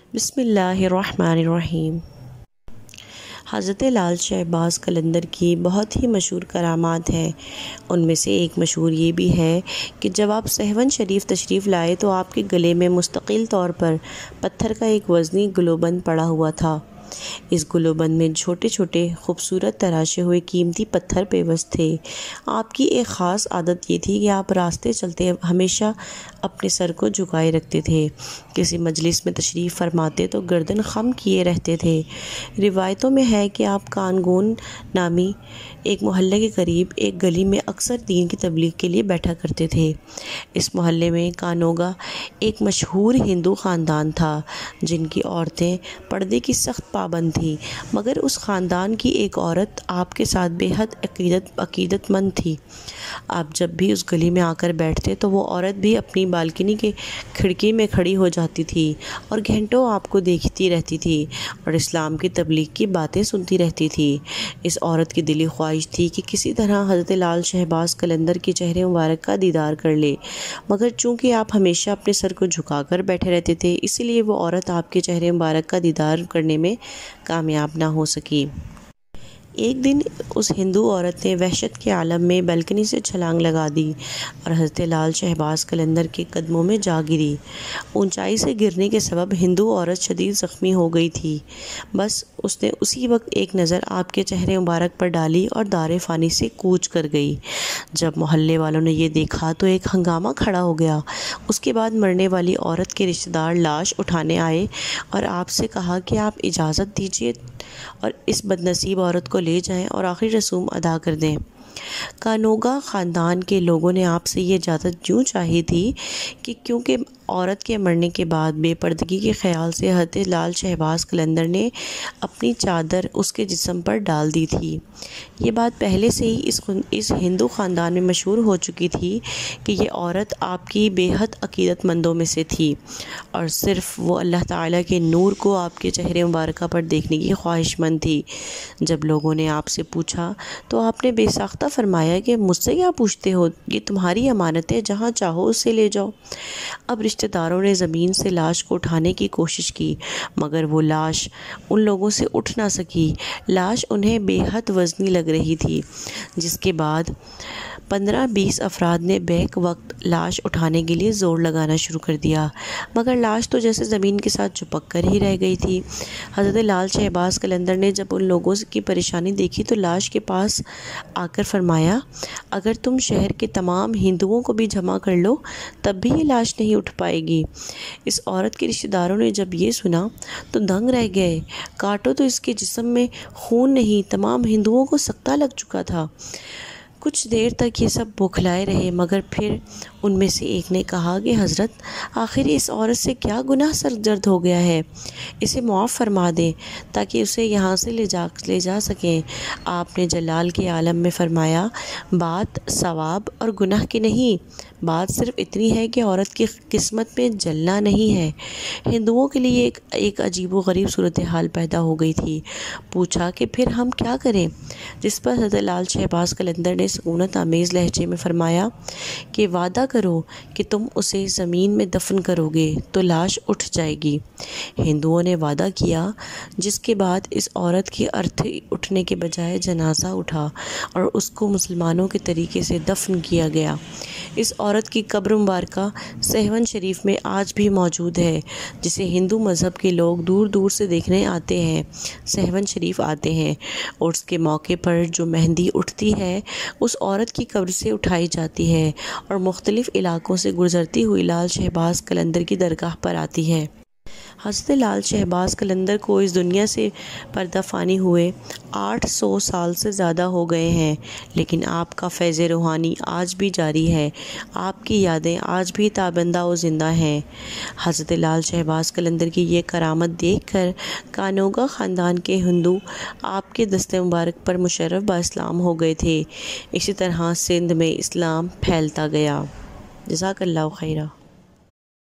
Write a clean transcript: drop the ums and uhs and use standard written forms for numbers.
بسم اللہ الرحمن الرحیم۔ حضرت لال شہباز قلندر کی بہت ہی مشہور کرامات ہیں۔ ان میں سے ایک مشہور یہ بھی ہے کہ جب آپ سہون شریف تشریف لائے تو آپ کے گلے میں مستقل طور پر پتھر کا ایک وزنی گلوبند پڑا ہوا تھا۔ اس گلوبند میں چھوٹے چھوٹے خوبصورت تراشے ہوئے قیمتی پتھر پیوست تھے۔ آپ کی ایک خاص عادت یہ تھی کہ آپ راستے چلتے ہمیشہ اپنے سر کو جھکائے رکھتے تھے۔ کسی مجلس میں تشریف فرماتے تو گردن خم کیے رہتے تھے۔ روایتوں میں ہے کہ آپ کانگون نامی ایک محلے کے قریب ایک گلی میں اکثر دین کی تبلیغ کے لیے بیٹھا کرتے تھے۔ اس محلے میں کانوگا ایک مشہور ہندو خاندان تھا جن کی عورتیں پردے کی سخت پابند تھیں، مگر اس خاندان کی ایک عورت آپ کے ساتھ بے حد عقیدت مند تھی۔ آپ جب بھی اس گلی میں آ کر بیٹھتے تو وہ عورت بھی اپنی بالکنی کے کھڑکی میں کھڑی ہو جاتی تھی اور گھنٹوں آپ کو دیکھتی رہتی تھی اور اسلام کی تبلیغ کی باتیں سنتی رہتی تھی۔ اس عورت کی دلی خواہش تھی کہ کسی طرح حضرت لال شہباز قلندر کے چہرے مبارک کا دیدار کر لے، مگر چونکہ آپ ہمیشہ اپنے سر کو جھکا کر بیٹھے رہتے تھے، اسی لیے وہ عورت آپ کے چہرے مبارک کا دیدار کرنے میں کامیاب نہ ہو سکی۔ ایک دن اس ہندو عورت نے وحشت کے عالم میں بالکنی سے چھلانگ لگا دی اور حضرت لال شہباز قلندر کے قدموں میں جا گری۔ اونچائی سے گرنے کے سبب ہندو عورت شدید زخمی ہو گئی تھی۔ بس اس نے اسی وقت ایک نظر آپ کے چہرے مبارک پر ڈالی اور دار فانی سے کوچ کر گئی۔ جب محلے والوں نے یہ دیکھا تو ایک ہنگامہ کھڑا ہو گیا۔ اس کے بعد مرنے والی عورت کے رشتہ دار لاش اٹھانے آئے اور آپ سے کہا کہ آپ اجازت دیجیے اور اس بدنصیب عورت کو لے جائیں اور آخری رسوم ادا کر دیں۔ کانوگا خاندان کے لوگوں نے آپ سے یہ اجازت یوں چاہی تھی کہ کیونکہ عورت کے مرنے کے بعد بے پردگی کے خیال سے حضرت لال شہباز قلندر نے اپنی چادر اس کے جسم پر ڈال دی تھی۔ یہ بات پہلے سے ہی اس ہندو خاندان میں مشہور ہو چکی تھی کہ یہ عورت آپ کی بے حد عقیدت مندوں میں سے تھی اور صرف وہ اللہ تعالیٰ کے نور کو آپ کے چہرے مبارکہ پر دیکھنے کی خواہش مند تھی۔ جب لوگوں نے آپ سے پوچھا تو آپ نے بے ساختہ فرمایا کہ مجھ سے کیا پوچھتے ہو، یہ تمہاری امانت ہے، جہاں چاہو اسے لے جاؤ۔ اب رشتہ داروں نے زمین سے لاش کو اٹھانے کی کوشش کی، مگر وہ لاش ان لوگوں سے اٹھ نہ سکی۔ لاش انہیں بے حد وزنی لگ رہی تھی، جس کے بعد 15-20 افراد نے بیک وقت لاش اٹھانے کے لیے زور لگانا شروع کر دیا، مگر لاش تو جیسے زمین کے ساتھ چپک کر ہی رہ گئی تھی۔ حضرت لال شہباز قلندر نے جب ان لوگوں کی پریشانی دیکھی تو لاش کے پاس آ کر فرمایا، اگر تم شہر کے تمام ہندوؤں کو بھی جمع کر لو تب بھی یہ لاش نہیں اٹھ پائے گی۔ اس عورت کے رشتہ داروں نے جب یہ سنا تو دنگ رہ گئے۔ کاٹو تو اس کے جسم میں خون نہیں، تمام ہندوؤں کو سکتہ لگ چکا تھا۔ کچھ دیر تک یہ سب بوکھلائے رہے، مگر پھر ان میں سے ایک نے کہا کہ حضرت، آخر اس عورت سے کیا گناہ سرزد ہو گیا ہے، اسے معاف فرما دیں تاکہ اسے یہاں سے لے جا سکیں۔ آپ نے جلال کے عالم میں فرمایا، بات ثواب اور گناہ کی نہیں، بات صرف اتنی ہے کہ عورت کی قسمت میں جلنا نہیں ہے۔ ہندوؤں کے لیے ایک عجیب و غریب صورتحال پیدا ہو گئی تھی۔ پوچھا کہ پھر ہم کیا کریں؟ جس پر حضرت لال شہباز قلندر نے سکونت آمیز لہجے میں فرمایا کہ وعدہ کرو کہ تم اسے زمین میں دفن کرو گے تو لاش اٹھ جائے گی۔ ہندوؤں نے وعدہ کیا، جس کے بعد اس عورت کی ارتھی اٹھنے کے بجائے جنازہ اٹھا اور اس کو مسلمانوں کے طریقے سے دفن کیا گیا۔ اس عورت کی قبر مبارکہ سہون شریف میں آج بھی موجود ہے، جسے ہندو مذہب کے لوگ دور دور سے دیکھنے آتے ہیں، سہون شریف آتے ہیں، اور اس کے موقع پر جو مہندی اٹھتی ہے اس عورت کی قبر سے اٹھائی جاتی ہے اور مختلف علاقوں سے گزرتی ہوئی لال شہباز قلندر کی درگاہ پر آتی ہے۔ حضرت لال شہباز قلندر کو اس دنیا سے پردہ فانی ہوئے 800 سال سے زیادہ ہو گئے ہیں، لیکن آپ کا فیض روحانی آج بھی جاری ہے، آپ کی یادیں آج بھی تابندہ و زندہ ہیں۔ حضرت لال شہباز قلندر کی یہ کرامت دیکھ کر کانوگا خاندان کے ہندو آپ کے دست مبارک پر مشرف با اسلام ہو گئے تھے۔ اسی طرح سندھ میں اسلام پھیلتا گیا۔ جزاک اللہ خیرہ۔